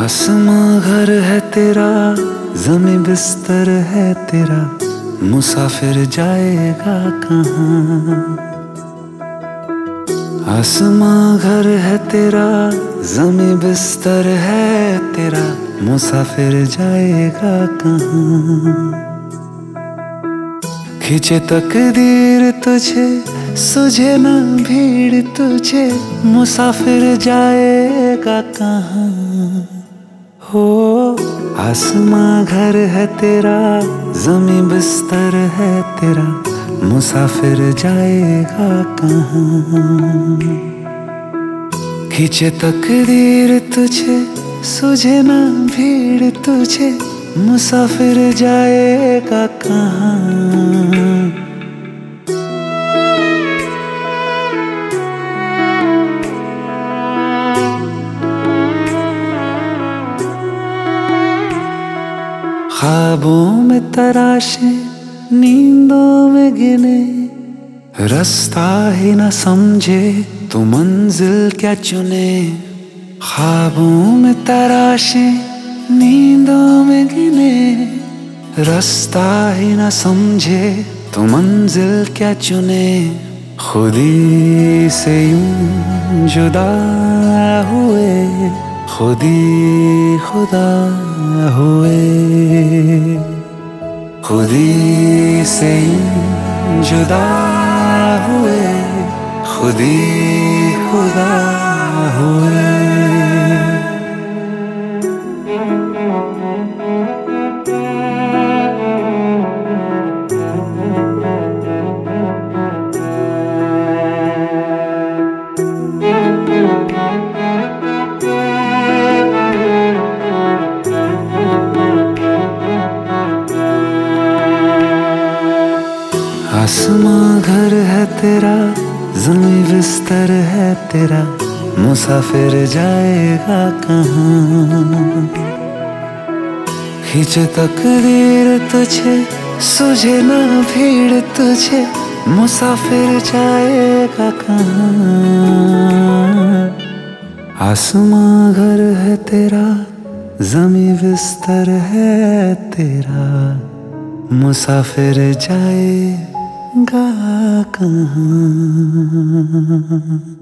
आसमां घर है तेरा, ज़मीं बिस्तर है तेरा, मुसाफिर जाएगा कहाँ। आसमां घर है तेरा, ज़मीं बिस्तर है तेरा, मुसाफिर जाएगा कहाँ। खींचे तकदीर तुझे, सुझे ना भीड़ तुझे, मुसाफिर जाएगा कहाँ। हो आसमां घर है तेरा, ज़मीं बिस्तर है तेरा, मुसाफिर जाएगा कहाँ। खींचे तकदीर तुझे, सुझे ना भीड़ तुझे, मुसाफिर जाएगा कहाँ। ख्वाबों में तराशे, नींदों में गिने, रास्ता ही न समझे तो मंजिल क्या चुने। ख्वाबों में तराशे, नींदों में गिने, रास्ता ही न समझे तो मंजिल क्या चुने। खुदी से यूं जुदा हुए, खुदी खुदा हुए, खुदी से यूं जुदा हुए, खुदी खुदा हुए। आसमां घर है तेरा, ज़मीं बिस्तर है तेरा, मुसाफिर जाएगा कहाँ। खींचे तकदीर तुझे, सुझे ना भीड़ तुझे, मुसाफिर जाएगा कहाँ। आसमां घर है तेरा, ज़मीं बिस्तर है तेरा, मुसाफिर जाएगा कहाँ।